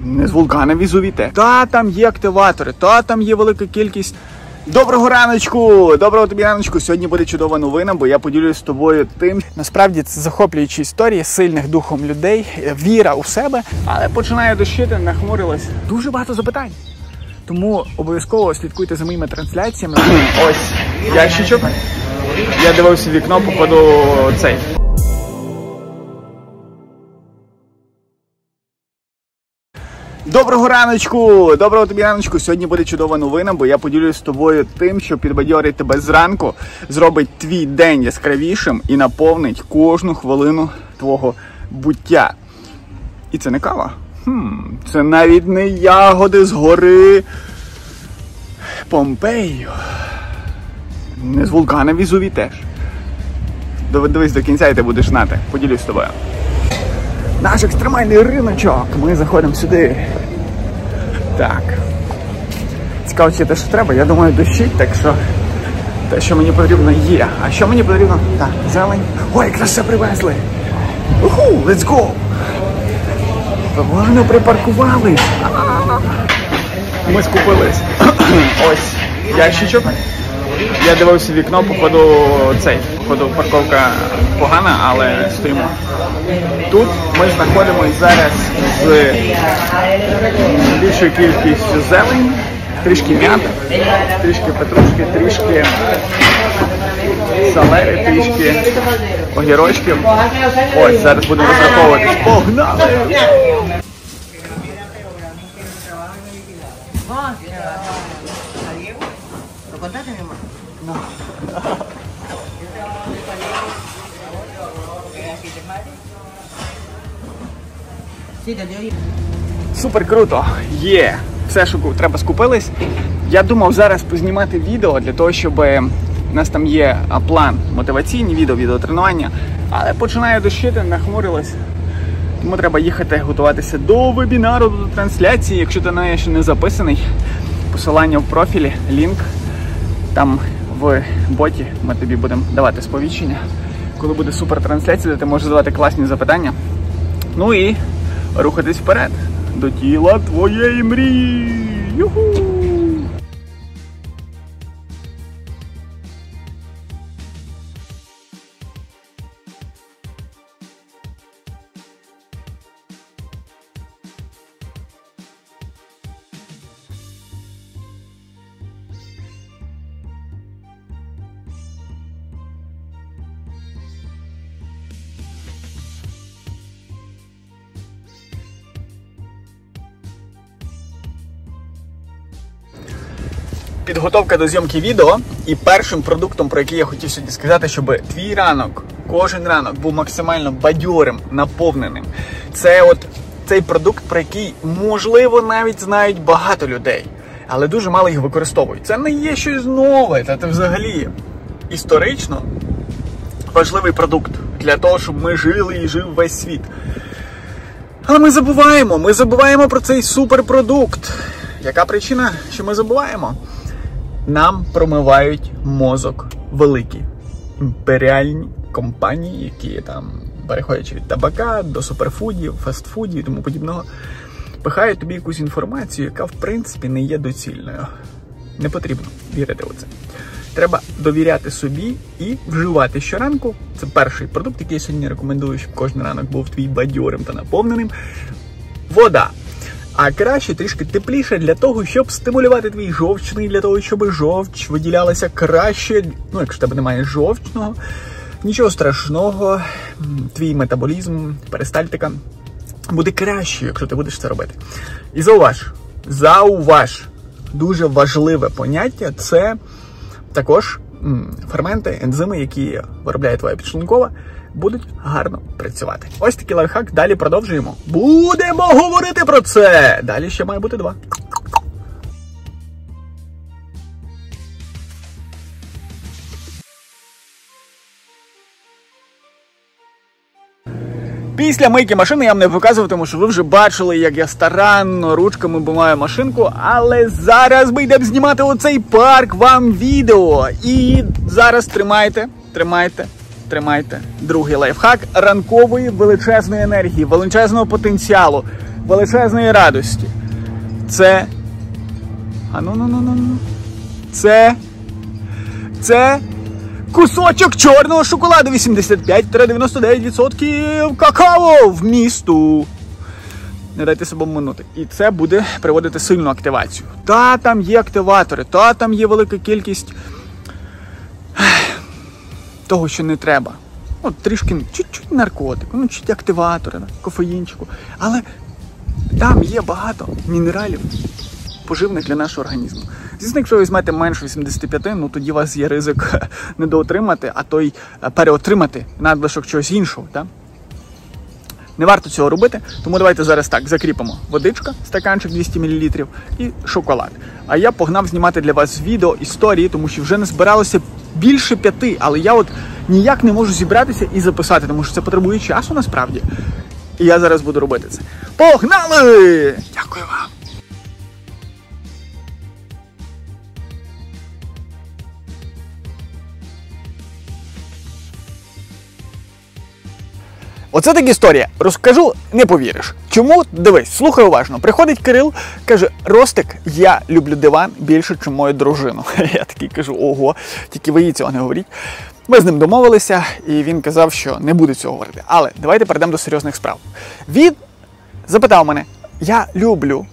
Не з вулкана Везувій теж. Та там є активатори, та там є велика кількість. Доброго раночку! Доброго тобі раночку! Сьогодні буде чудова новина, бо я поділюсь з тобою тим. Насправді це захоплюючі історії сильних духом людей, віра у себе. Але починає дощити, нахмурилось. Дуже багато запитань. Тому обов'язково слідкуйте за моїми трансляціями. Ось ящичок. Я дивився в вікно, походу цей. Доброго раночку! Доброго тобі раночку! Сьогодні буде чудова новина, бо я поділюсь з тобою тим, що підбадьорить тебе зранку, зробить твій день яскравішим і наповнить кожну хвилину твого буття. І це не кава. Це навіть не ягоди з гори Помпею. Не з вулкана Везувій теж. Дивись до кінця і ти будеш знати. Поділюсь з тобою. Наш екстремальний риночок. Ми заходимо сюди. Так. Цікаво, чи те, що треба. Я думаю, дощить, так що те, що мені потрібно, є. А що мені потрібно? Так, зелень. Ой, якраз все привезли. Уху, let's go! Гарно припаркували. Ми скупились. Ось ящичок. Я дивився в вікно, походу парковка погана, але стоїмо. Тут ми знаходимося зараз з більшою кількістю зелені, трішки м'яти, трішки петрушки, трішки салери, трішки огірочків. Ось, зараз будемо розраховуватись. Погнали! Супер круто! Є! Все, що треба, скупились. Я думав зараз познімати відео для того, щоб у нас там є план мотиваційні відео, відеотренування, але починає дощити, нахмурилось. Тому треба їхати готуватися до вебінару, до трансляції. Якщо ти на неї ще не записаний, посилання в профілі, лінк. Там в боті ми тобі будемо давати сповіщення, коли буде супер трансляція, де ти можеш задавати класні запитання. Ну і рухатись вперед до тіла твоєї мрії. Юху! Підготовка до зйомки відео, і першим продуктом, про який я хотів сьогодні сказати, щоб твій ранок, кожен ранок був максимально бадьорим, наповненим. Це от цей продукт, про який, можливо, навіть знають багато людей, але дуже мало їх використовують. Це не є щось нове, це взагалі історично важливий продукт для того, щоб ми жили і жив весь світ. Але ми забуваємо про цей суперпродукт. Яка причина, що ми забуваємо? Нам промивають мозок великі імперіальні компанії, які там, переходячи від табака до суперфудів, фастфудів і тому подібного, пихають тобі якусь інформацію, яка в принципі не є доцільною. Не потрібно вірити у це. Треба довіряти собі і вживати щоранку. Це перший продукт, який я сьогодні рекомендую, щоб кожен ранок був твій бадьорим та наповненим. Вода. А краще трішки тепліше для того, щоб стимулювати твій жовчний, для того, щоб жовч виділялася краще. Ну, якщо в тебе немає жовчного, нічого страшного, твій метаболізм, перистальтика буде краще, якщо ти будеш це робити. І зауваж, дуже важливе поняття, це також ферменти, ензими, які виробляє твоя підшлункова, будуть гарно працювати. Ось такий лайфхак, далі продовжуємо. Будемо говорити про це! Далі ще має бути 2. Після мийки машини я вам не показував, тому що ви вже бачили, як я старанно ручками вимиваю машинку, але зараз ми йдемо знімати оцей парк вам відео. І зараз тримайте, тримайте, другий лайфхак ранкової величезної енергії, величезного потенціалу, величезної радості. Це... Це кусочок чорного шоколаду 85-99% какао вмісту. Не дайте себе обманути. І це буде приводити сильну активацію. Та там є активатори, та там є велика кількість того, що не треба. От трішки, чуть-чуть наркотику, чуть активатори, кофеїнчику. Але там є багато мінералів, поживних для нашого організму. Звісно, якщо ви візьмете менше 85, тоді у вас є ризик недоотримати, а то й переотримати надлишок чогось іншого. Так? Не варто цього робити, тому давайте зараз так, закріпимо. Водичка, стаканчик 200 мл і шоколад. А я погнав знімати для вас відео, історії, тому що вже не збиралося більше 5, але я от ніяк не можу зібратися і записати, тому що це потребує часу насправді. І я зараз буду робити це. Погнали! Дякую вам! Оце така історія. Розкажу, не повіриш. Чому? Дивись, слухай уважно. Приходить Кирил, каже: Ростик, я люблю диван більше, ніж мою дружину. Я такий кажу: ого, тільки ви їй цього не говоріть. Ми з ним домовилися, і він казав, що не буде цього говорити. Але давайте перейдемо до серйозних справ. Він запитав мене: я люблю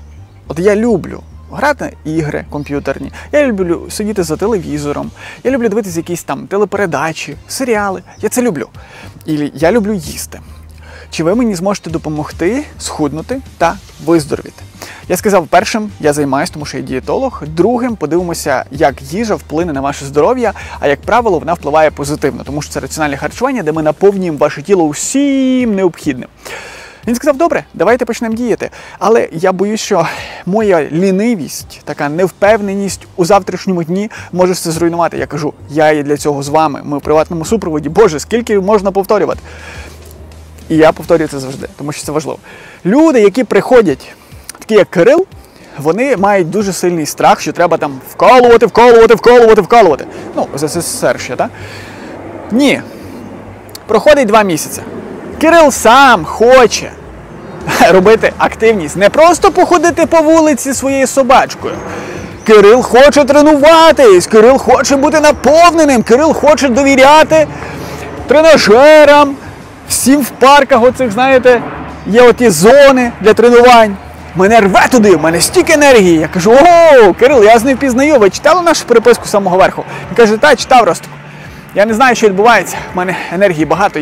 грати ігри комп'ютерні, я люблю сидіти за телевізором, я люблю дивитися якісь там телепередачі, серіали, я це люблю. І я люблю їсти. Чи ви мені зможете допомогти схуднути та виздоровіти? Я сказав, першим я займаюся, тому що я дієтолог, другим подивимося, як їжа вплине на ваше здоров'я, а як правило, вона впливає позитивно, тому що це раціональне харчування, де ми наповнюємо ваше тіло усім необхідним. Він сказав: добре, давайте почнемо діяти. Але я боюсь, що моя лінивість, така невпевненість у завтрашньому дні може все зруйнувати. Я кажу: я є для цього з вами, ми в приватному супроводі. Боже, скільки можна повторювати? І я повторюю це завжди, тому що це важливо. Люди, які приходять, такі як Кирил, вони мають дуже сильний страх, що треба там вколувати. Ну, з СССР ще, так? Ні. Проходить 2 місяці. Кирил сам хоче робити активність. Не просто походити по вулиці своєю собачкою. Кирил хоче тренуватись, Кирил хоче бути наповненим, Кирил хоче довіряти тренажерам, всім в парках оцих, знаєте, є оті зони для тренувань. Мене рве туди, в мене стільки енергії. Я кажу: ого, Кирил, я з ним впізнаю, ви читали нашу переписку з самого верху? Він каже: так, читав, Ростик. Я не знаю, що відбувається, в мене енергії багато,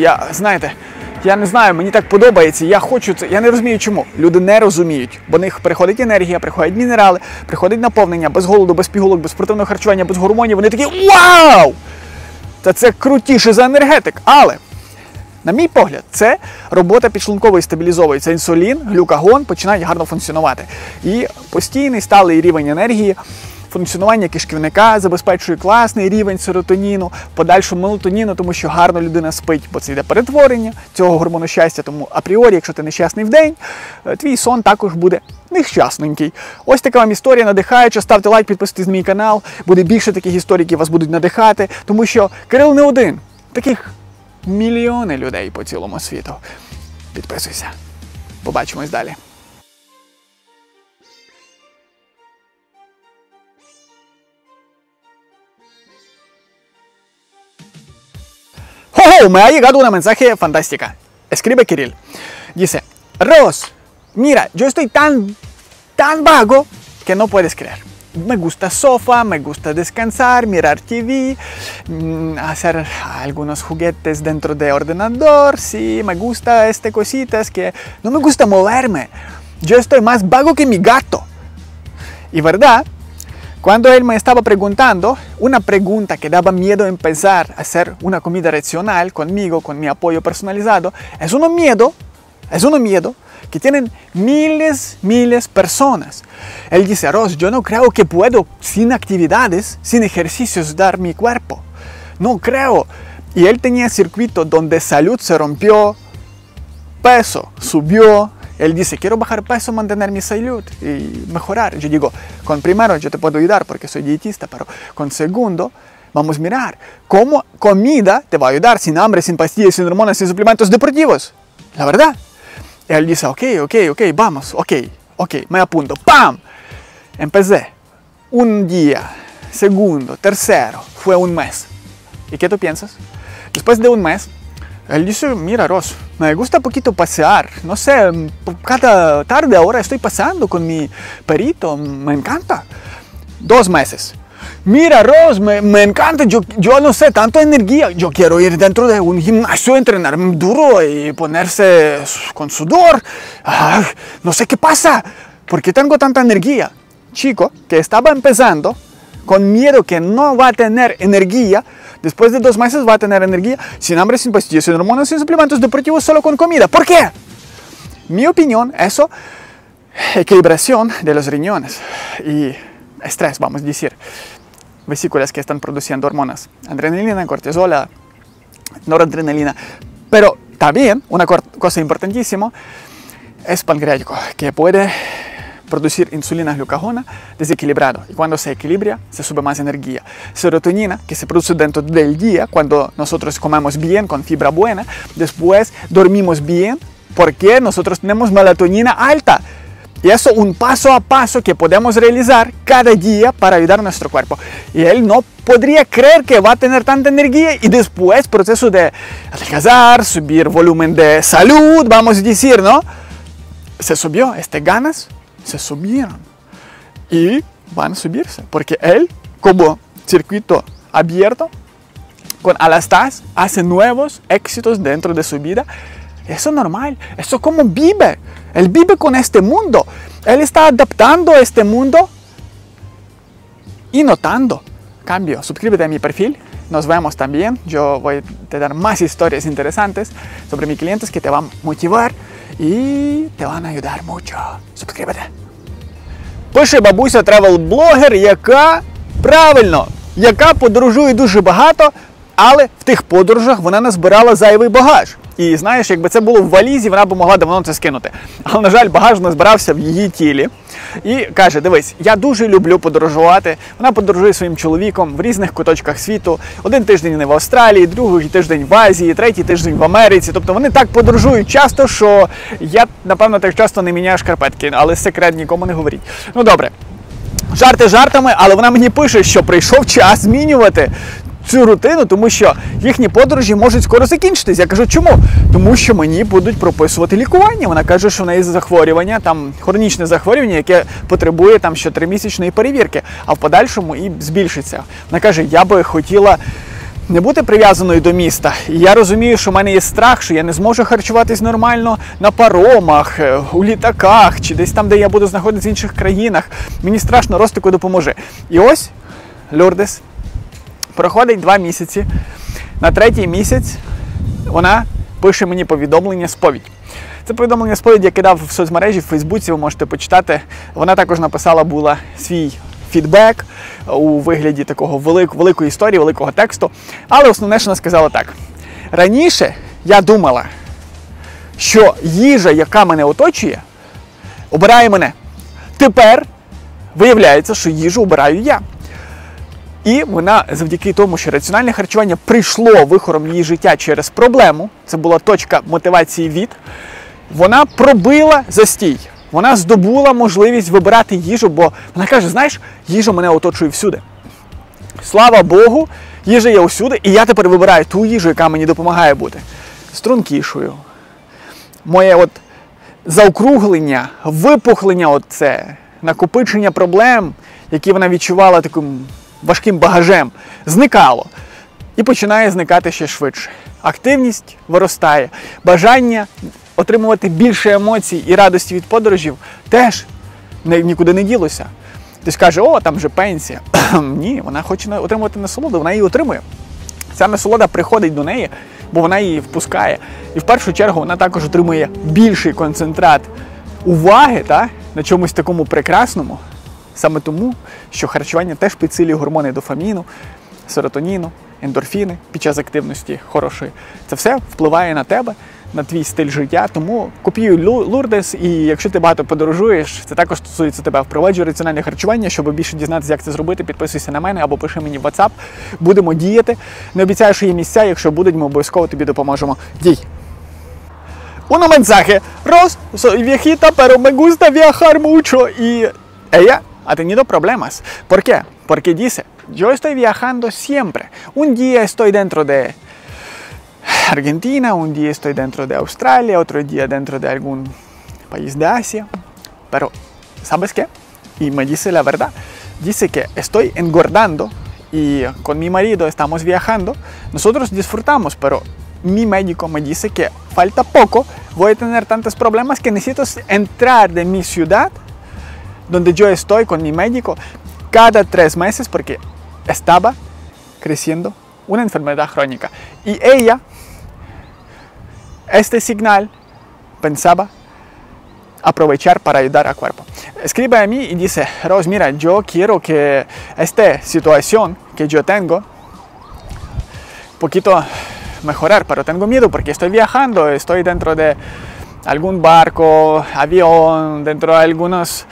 я не знаю, мені так подобається, я хочу це. Я не розумію, чому. Люди не розуміють, бо в них приходить енергія, приходять мінерали, приходить наповнення, без голоду, без пігулок, без спортивного харчування, без гормонів. Вони такі: вау! Та це крутіше за енергетик. Але, на мій погляд, це робота підшлункової стабілізовується. Інсулін, глюкагон починають гарно функціонувати. І постійний сталий рівень енергії, функціонування кишківника забезпечує класний рівень серотоніну, подальшого мелатоніну, тому що гарно людина спить, бо це йде перетворення цього гормону щастя. Тому апріорі, якщо ти нещасний вдень, твій сон також буде нещасненький. Ось така вам історія надихаюча. Ставте лайк, підписуйтесь на мій канал. Буде більше таких історій, які вас будуть надихати, тому що Кирил не один. Таких мільйони людей по цілому світу. Підписуйся. Побачимось далі. ¡Oh! Me ha llegado un mensaje fantástica. Escribe Kirill. Dice: Ros, mira, yo estoy tan vago que no puedes creer. Me gusta sofá, me gusta descansar, mirar TV, hacer algunos juguetes dentro de ordenador. Sí, me gusta cositas que no me gusta moverme. Yo estoy más vago que mi gato. Y verdad, cuando él me estaba preguntando, una pregunta que daba miedo empezar a hacer una comida racional conmigo, con mi apoyo personalizado, es un miedo que tienen miles personas. Él dice: Ros, yo no creo que puedo sin actividades, sin ejercicios dar mi cuerpo. No creo. Y él tenía circuito donde salud se rompió, peso subió. Él dice: quiero bajar peso, mantener mi salud y mejorar. Yo digo: con primero yo te puedo ayudar porque soy dietista, pero con segundo, vamos a mirar cómo comida te va a ayudar sin hambre, sin pastillas, sin hormonas, sin suplementos deportivos. La verdad. Y él dice, ok, vamos, ok, me apunto. ¡Pam! Empecé. Un día, segundo, tercero, fue un mes. ¿Y qué tú piensas? Después de un mes, él dice, mira, Ros, me gusta poquito pasear. No sé, cada tarde ahora estoy paseando con mi perrito, me encanta. 2 meses. Mira, Ros, me encanta, yo no sé, tanta energía. Yo quiero ir dentro de un gimnasio, entrenarme duro y ponerse con sudor. No sé qué pasa, ¿por qué tengo tanta energía? Chico, que estaba empezando, con miedo que no va a tener energía, después de 2 meses va a tener energía, sin hambre, sin pastillas, sin hormonas, sin suplementos deportivos, solo con comida. ¿Por qué? Mi opinión, eso, equilibración de los riñones y estrés, vamos a decir, vesículas que están produciendo hormonas, adrenalina, cortisol, noradrenalina. Pero también, una cosa importantísima, es pancreático, que puede producir insulina glucagona desequilibrado, y cuando se equilibra se sube más energía. Serotonina, que se produce dentro del día cuando nosotros comemos bien con fibra buena, después dormimos bien porque nosotros tenemos melatonina alta. Y eso un paso a paso que podemos realizar cada día para ayudar a nuestro cuerpo. Y él no podría creer que va a tener tanta energía y después proceso de adelgazar, subir volumen de salud, vamos a decir, ¿no? Se subió, ganas se subieron y van a subirse porque él, como circuito abierto con Alastas, hace nuevos éxitos dentro de su vida. Eso es normal, eso como vive, él vive con este mundo, él está adaptando a este mundo y notando cambio. Suscríbete a mi perfil, nos vemos también, yo voy a dar más historias interesantes sobre mis clientes que te van a motivar і te van a ayudar mucho. Suscríbete. Пише бабуся тревел-блогер, яка подорожує дуже багато, але в тих подорожах вона назбирала зайвий багаж. І знаєш, якби це було в валізі, вона б могла давно це скинути. Але, на жаль, багаж не збирався в її тілі. І каже, дивись, я дуже люблю подорожувати. Вона подорожує своїм чоловіком в різних куточках світу. 1 тиждень вони в Австралії, 2 тиждень в Азії, 3 тиждень в Америці. Тобто вони так подорожують часто, що я, напевно, так часто не міняю шкарпетки. Але секрет нікому не говоріть. Ну, добре. Жарти жартами, але вона мені пише, що прийшов час змінювати цю рутину, тому що їхні подорожі можуть скоро закінчитись. Я кажу, чому? Тому що мені будуть прописувати лікування. Вона каже, що в неї захворювання, там хронічне захворювання, яке потребує там що 3-місячної перевірки, а в подальшому і збільшиться. Вона каже, я би хотіла не бути прив'язаною до міста. І я розумію, що в мене є страх, що я не зможу харчуватись нормально на паромах, у літаках, чи десь там, де я буду знаходитися в інших країнах. Мені страшно, Ростику, допоможи. І ось Лурдес. Проходить 2 місяці. На 3-й місяць вона пише мені повідомлення сповідь. Це повідомлення сповідь я кидав в соцмережі, в Фейсбуці, ви можете почитати. Вона також написала була свій фідбек у вигляді такого великої історії, великого тексту. Але основне, що вона сказала так. Раніше я думала, що їжа, яка мене оточує, обирає мене. Тепер виявляється, що їжу обираю я. І вона завдяки тому, що раціональне харчування прийшло вихором її життя через проблему, це була точка мотивації від, вона пробила застій. Вона здобула можливість вибирати їжу, бо вона каже, знаєш, їжа мене оточує всюди. Слава Богу, їжа є усюди, і я тепер вибираю ту їжу, яка мені допомагає бути стрункішою. Моє заокруглення, випухлення, оце, накопичення проблем, які вона відчувала таким важким багажем, зникало. І починає зникати ще швидше. Активність виростає. Бажання отримувати більше емоцій і радості від подорожів теж нікуди не ділося. Хтось каже, о, там же пенсія. Ні, вона хоче отримувати насолоду, вона її отримує. Ця насолода приходить до неї, бо вона її впускає. І в першу чергу вона також отримує більший концентрат уваги на чомусь такому прекрасному. Саме тому, що харчування теж підсилює гормони дофаміну, серотоніну, ендорфіни під час активності хорошої. Це все впливає на тебе, на твій стиль життя, тому копіюй Lourdes, і якщо ти багато подорожуєш, це також стосується тебе. Впроваджуй раціональне харчування, щоб більше дізнатися, як це зробити, підписуйся на мене або пиши мені в WhatsApp. Будемо діяти. Не обіцяю, що є місця, якщо будуть, ми обов'язково тобі допоможемо. Дій! Un mensaje, Ros, soy viejita, pero me gusta viajar mucho. Y ella ha tenido problemas. ¿Por qué? Porque dice, yo estoy viajando siempre. Un día estoy dentro de Argentina, un día estoy dentro de Australia, otro día dentro de algún país de Asia. Pero, ¿sabes qué? Y me dice la verdad. Dice que estoy engordando y con mi marido estamos viajando. Nosotros disfrutamos, pero mi médico me dice que falta poco, voy a tener tantos problemas que necesito entrar de mi ciudad, donde yo estoy con mi médico, cada 3 meses porque estaba creciendo una enfermedad crónica. Y ella, este señal, pensaba aprovechar para ayudar al cuerpo. Escribe a mí y dice, Ros, mira, yo quiero que esta situación que yo tengo, poquito mejorar, pero tengo miedo porque estoy viajando, estoy dentro de algún barco, avión, dentro de algunos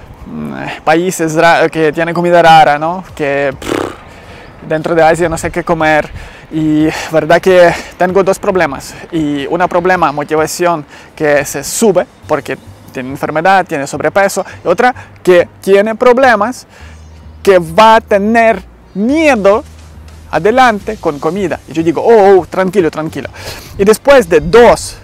países que tienen comida rara, ¿no? Que dentro de Asia no sé qué comer. Y verdad que tengo 2 problemas. Y un problema, motivación, que se sube porque tiene enfermedad, tiene sobrepeso. Y otra, que tiene problemas, que va a tener miedo adelante con comida. Y yo digo, oh, tranquilo, tranquilo. Y después de 2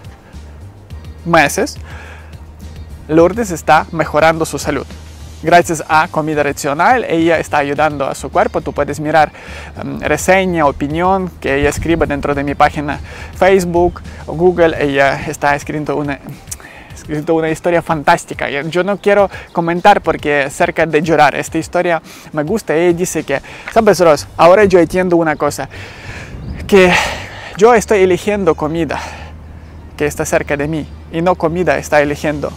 meses, Lourdes está mejorando su salud. Gracias a comida racional, ella está ayudando a su cuerpo. Tú puedes mirar reseña, opinión que ella escribe dentro de mi página Facebook o Google. Ella está escribiendo una historia fantástica. Yo no quiero comentar porque cerca de llorar. Esta historia me gusta. Ella dice que, ¿sabes, Ros? Ahora yo entiendo una cosa. Que yo estoy eligiendo comida que está cerca de mí. Y no comida está eligiendo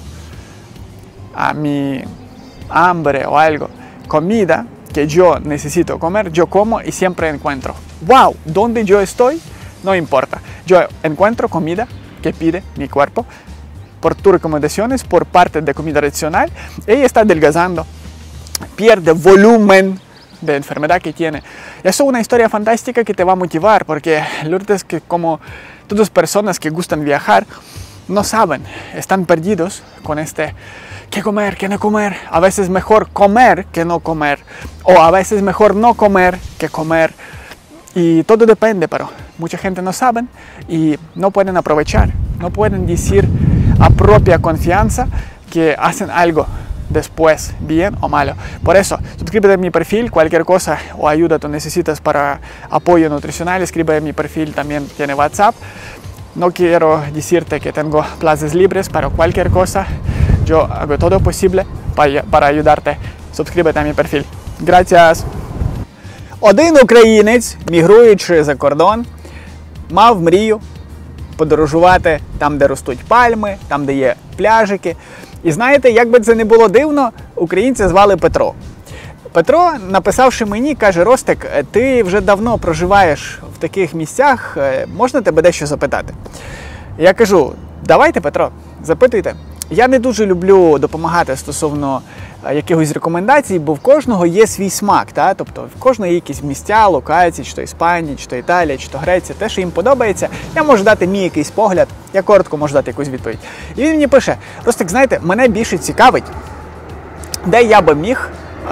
a mi hambre o algo. Comida que yo necesito comer, yo como y siempre encuentro. ¡Wow! ¿Dónde yo estoy? No importa. Yo encuentro comida que pide mi cuerpo. Por tus recomendaciones, por parte de comida racional, ella está adelgazando, pierde volumen de enfermedad que tiene. Eso es una historia fantástica que te va a motivar, porque Lourdes, que como todas las personas que gustan viajar, no saben, están perdidos con qué comer, qué no comer. A veces mejor comer que no comer, o a veces mejor no comer que comer. Y todo depende, pero mucha gente no sabe y no pueden aprovechar, no pueden decir a propia confianza que hacen algo después, bien o malo. Por eso, suscríbete a mi perfil, cualquier cosa o ayuda tú necesitas para apoyo nutricional, escribe a mi perfil, también tiene WhatsApp. No quiero decirte que tengo plazas libres, pero cualquier cosa, yo hago todo posible para ayudarte. Suscríbete a mi perfil. Gracias. Один українець, мігруючи за кордон, мав мрію подорожувати там, де ростуть пальми, там, де є пляжики. І знаєте, як би це не було дивно, українця звали Петро. Петро, написавши мені, каже, Ростик, ти вже давно проживаєш в таких місцях, можна тебе дещо запитати? Я кажу, давайте, Петро, запитуйте. Я не дуже люблю допомагати стосовно якихось рекомендацій, бо в кожного є свій смак, та? Тобто в кожного є якісь місця, локації, чи то Іспанія, чи то Італія, чи то Греція, те, що їм подобається, я можу дати мій якийсь погляд, я коротко можу дати якусь відповідь. І він мені пише, Ростик, знаєте, мене більше цікавить, де я би міг,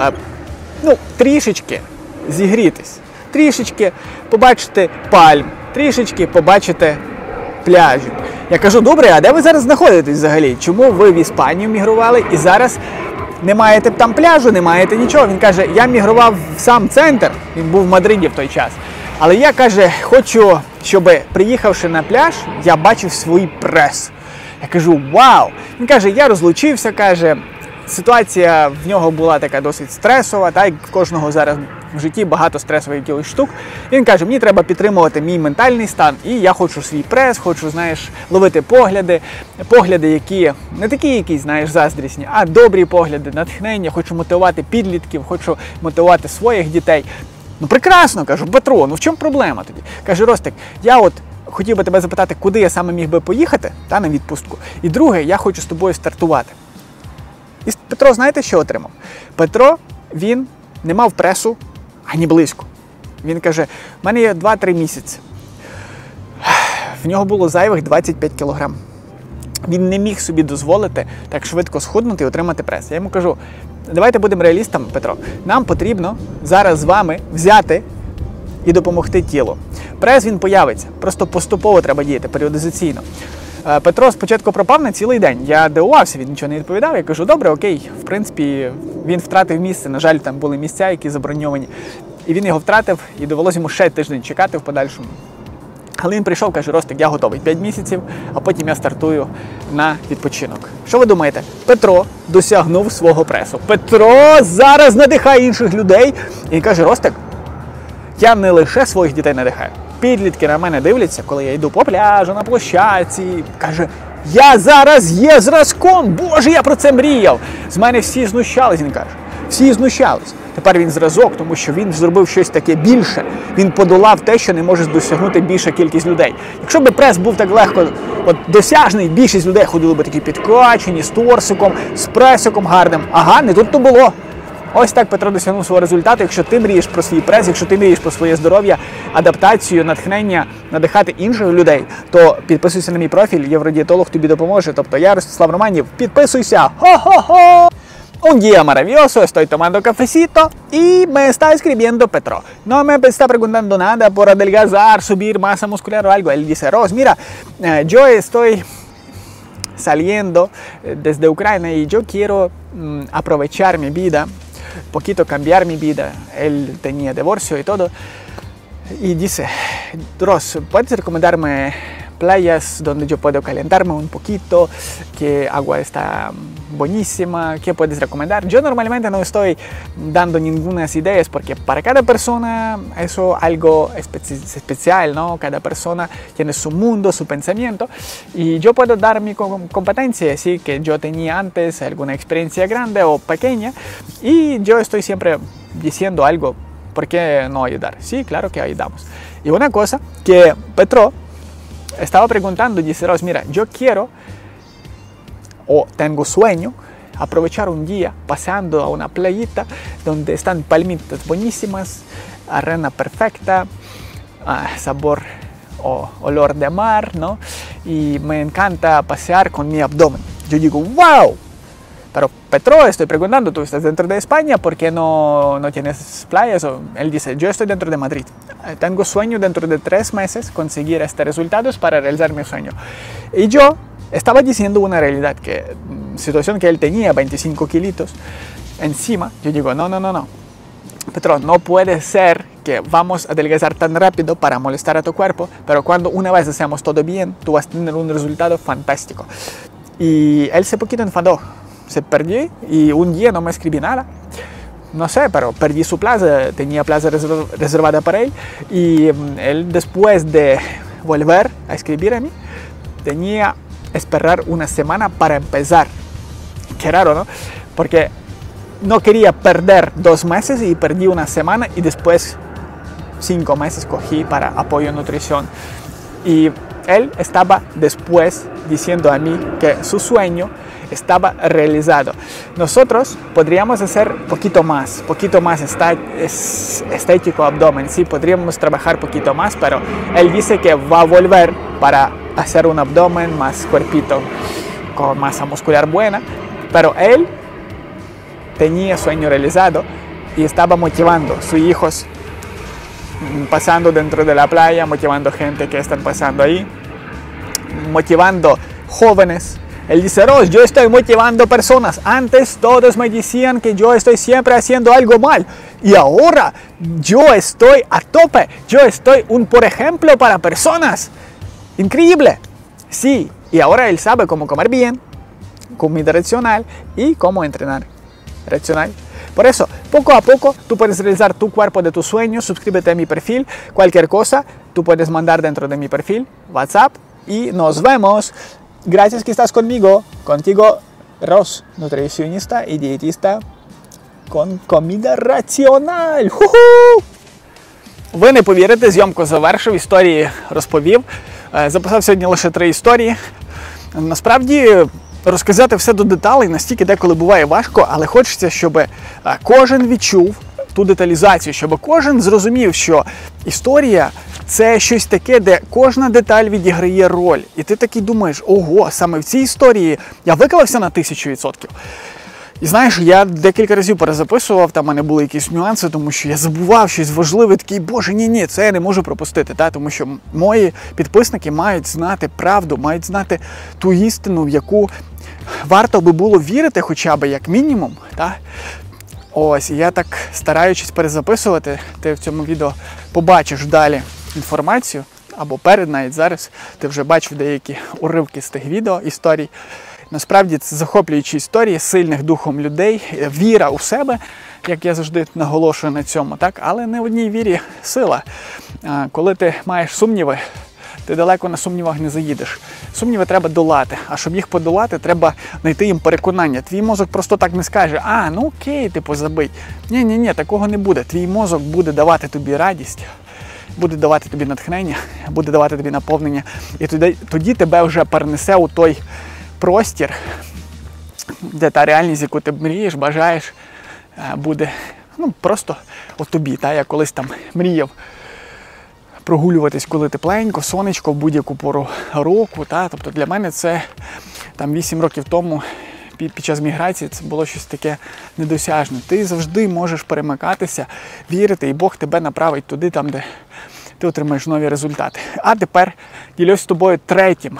трішечки зігрітись, трішечки побачити пальм, трішечки побачити пляжі. Я кажу, добре, а де ви зараз знаходитесь взагалі? Чому ви в Іспанію мігрували і зараз не маєте там пляжу, не маєте нічого? Він каже, я мігрував в сам центр, він був в Мадриді в той час. Але я, каже, хочу, щоб приїхавши на пляж, я бачив свій прес. Я кажу, вау! Він каже, я розлучився, каже, ситуація в нього була така досить стресова, так, в кожного зараз в житті багато стресових якихось штук. Він каже, мені треба підтримувати мій ментальний стан, і я хочу свій прес, хочу, знаєш, ловити погляди, які не такі якісь, знаєш, заздрісні, а добрі погляди, натхнення, хочу мотивувати підлітків, хочу мотивувати своїх дітей. Ну прекрасно, кажу, Петро, ну в чому проблема тоді? Каже, Ростик, я от хотів би тебе запитати, куди я саме міг би поїхати на відпустку. І друге, я хочу з тобою стартувати. І Петро, знаєте, що отримав? Петро, він не мав пресу ані близько. Він каже, в мене є 2-3 місяці. В нього було зайвих 25 кілограм. Він не міг собі дозволити так швидко схуднути і отримати прес. Я йому кажу, давайте будемо реалістами, Петро. Нам потрібно зараз з вами взяти і допомогти тілу. Прес він появиться, просто поступово треба діяти, періодизаційно. Петро спочатку пропав на цілий день. Я дивувався, він нічого не відповідав. Я кажу, добре, окей. В принципі, він втратив місце. На жаль, там були місця, які заброньовані. І він його втратив, і довелося йому ще тиждень чекати в подальшому. Але він прийшов, каже, Ростик, я готовий. 5 місяців, а потім я стартую на відпочинок. Що ви думаєте? Петро досягнув свого пресу. Петро зараз надихає інших людей. І він каже, Ростик, я не лише своїх дітей надихаю. Підлітки на мене дивляться, коли я йду по пляжу, на площадці. Каже, я зараз є зразком, Боже, я про це мріяв. З мене всі знущались, він каже. Всі знущались. Тепер він зразок, тому що він зробив щось таке більше. Він подолав те, що не може досягнути більша кількість людей. Якщо б прес був так легко досяжний, більшість людей ходили б такі підкачені, з торсиком, з пресиком гарним. Ага, не тут-то було. Ось так Петро досягнув свого результату. Якщо ти мрієш про свій прес, якщо ти мрієш про своє здоров'я, адаптацію, натхнення, надихати інших людей, то підписуйся на мій профіль, євродієтолог тобі допоможе. Тобто я, Ростислав Романів, підписуйся! Хо-хо-хо! Un día maravilloso, estoy tomando cafecito y me está escribiendo Petro. No me está preguntando nada por adelgazar, subir masa muscular o algo. Él dice, Ros, mira, yo estoy saliendo desde Ucrania y yo quiero aprovechar mi vida, poquito cambiar mi vida. Él tenía divorcio y todo. Y dice, Ros, ¿puedes recomendarme playas donde yo puedo calentarme un poquito, que agua está buenísima, ¿qué puedes recomendar? Yo normalmente no estoy dando ninguna ideas porque para cada persona eso algo especial, ¿no? Cada persona tiene su mundo, su pensamiento y yo puedo dar mi competencia, sí, que yo tenía antes, alguna experiencia grande o pequeña y yo estoy siempre diciendo algo, ¿por qué no ayudar? Sí, claro que ayudamos. Y una cosa que Petro estaba preguntando, dice, Ros, mira, yo quiero o tengo sueño aprovechar un día pasando a una playita donde están palmitas buenísimas, arena perfecta, sabor o olor de mar, ¿no? Y me encanta pasear con mi abdomen. Yo digo, wow, pero Petro, estoy preguntando, tú estás dentro de España, ¿por qué no tienes playas? Él dice, yo estoy dentro de Madrid. Tengo sueño dentro de 3 meses conseguir estos resultados para realizar mi sueño. Y yo estaba diciendo una realidad, que situación que él tenía 25 kilitos encima. Yo digo, no. Petro, no puede ser que vamos a adelgazar tan rápido para molestar a tu cuerpo, pero cuando una vez hacemos todo bien, tú vas a tener un resultado fantástico. Y él se poquito enfadó. Se perdió y un día no me escribí nada. No sé, pero perdí su plaza, tenía plaza reservada para él y él después de volver a escribir a mí, tenía que esperar una semana para empezar. Qué raro, ¿no? Porque no quería perder 2 meses y perdí una semana y después 5 meses cogí para apoyo en nutrición. Y él estaba después diciendo a mí que su sueño estaba realizado. Nosotros podríamos hacer poquito más estético abdomen, sí, podríamos trabajar poquito más, pero él dice que va a volver para hacer un abdomen más cuerpito, con masa muscular buena, pero él tenía sueño realizado y estaba motivando a sus hijos, pasando dentro de la playa, motivando gente que están pasando ahí, motivando jóvenes. Él dice, Ros, yo estoy motivando personas. Antes todos me decían que yo estoy siempre haciendo algo mal. Y ahora yo estoy a tope. Yo estoy por ejemplo para personas. Increíble. Sí, y ahora él sabe cómo comer bien, comida racional y cómo entrenar racional. Por eso, poco a poco, tú puedes realizar tu cuerpo de tus sueños. Suscríbete a mi perfil. Cualquier cosa, tú puedes mandar dentro de mi perfil, WhatsApp. Y nos vemos. Gracias que estás conmigo, Ros, nutricionista y dietista con comida раціонал. Ви не повірите, зйомку завершив, історії розповів. Записав сьогодні лише 3 історії. Насправді, розказати все до деталей настільки деколи буває важко, але хочеться, щоб кожен відчув ту деталізацію, щоб кожен зрозумів, що історія – це щось таке, де кожна деталь відіграє роль. І ти такий думаєш, ого, саме в цій історії я виклався на 1000%. І знаєш, я декілька разів перезаписував, там в мене були якісь нюанси, тому що я забував щось важливе, такий, боже, ні, це я не можу пропустити, тому що мої підписники мають знати правду, мають знати ту істину, в яку варто би було вірити хоча б як мінімум. Ось, і я так, стараючись перезаписувати, ти в цьому відео побачиш далі інформацію, або перед навіть зараз, ти вже бачив деякі уривки з тих відео, історій. Насправді це захоплюючі історії сильних духом людей, віра у себе, як я завжди наголошую на цьому, але не в одній вірі сила. Коли ти маєш сумніви, ти далеко на сумнівах не заїдеш. Сумніви треба долати, а щоб їх подолати, треба знайти їм переконання. Твій мозок просто так не скаже, ну окей, забий. Ні, такого не буде. Твій мозок буде давати тобі радість, буде давати тобі натхнення, буде давати тобі наповнення. І тоді тебе вже перенесе у той простір, де та реальність, яку ти мрієш, бажаєш, буде просто у тобі. Я колись там мріяв прогулюватись, коли тепленько, сонечко в будь-яку пору року. Тобто для мене це 8 років тому під час міграції це було щось таке недосяжне. Ти завжди можеш перемикатися, вірити, і Бог тебе направить туди, там, де ти отримаєш нові результати. А тепер ділюсь з тобою третім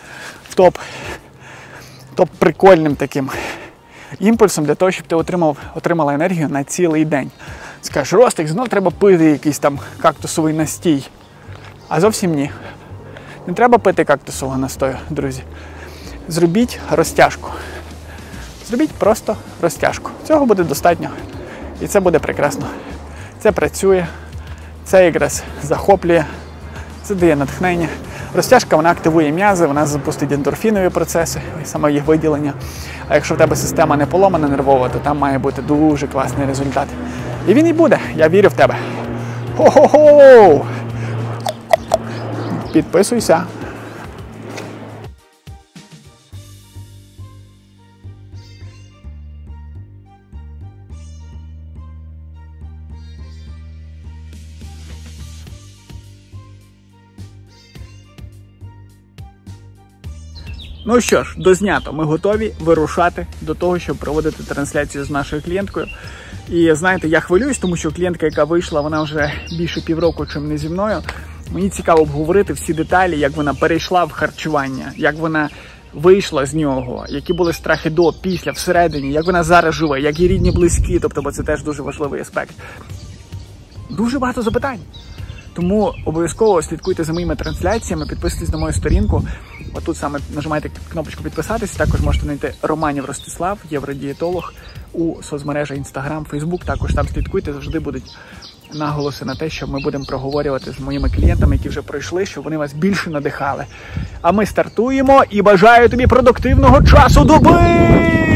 топ-прикольним таким імпульсом для того, щоб ти отримала енергію на цілий день. Скажеш, Ростик, знов треба пити якийсь там кактусовий настій. А зовсім ні. Не треба пити кактусового настою, друзі. Зробіть розтяжку. Зробіть просто розтяжку. Цього буде достатньо. І це буде прекрасно. Це працює, це якраз захоплює, це дає натхнення. Розтяжка, вона активує м'язи, вона запустить ендорфінові процеси, саме їх виділення. А якщо в тебе система не поломана нервова, то там має бути дуже класний результат. І він і буде. Я вірю в тебе. Хо-хо-хо! Підписуйся. Ну що ж, дознято. Ми готові вирушати до того, щоб проводити трансляцію з нашою клієнткою. І знаєте, я хвилююсь, тому що клієнтка, яка вийшла, вона вже більше півроку, чим не зі мною. Мені цікаво обговорити всі деталі, як вона перейшла в харчування, як вона вийшла з нього, які були страхи до, після, всередині, як вона зараз живе, як її рідні близькі, бо це теж дуже важливий аспект. Дуже багато запитань. Тому обов'язково слідкуйте за моїми трансляціями, підписуйтесь на мою сторінку. Отут саме нажимайте кнопочку підписатися. Також можете знайти Романів Ростислав, євродієтолог, у соцмережах Instagram, Facebook. Також там слідкуйте, завжди будуть наголоси на те, що ми будемо проговорювати з моїми клієнтами, які вже пройшли, щоб вони вас більше надихали. А ми стартуємо і бажаю тобі продуктивного часу доби!